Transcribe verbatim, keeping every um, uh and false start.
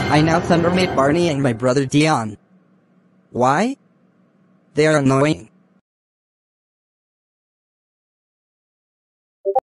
I now thundermate Barney and my brother Dion. Why? They are annoying.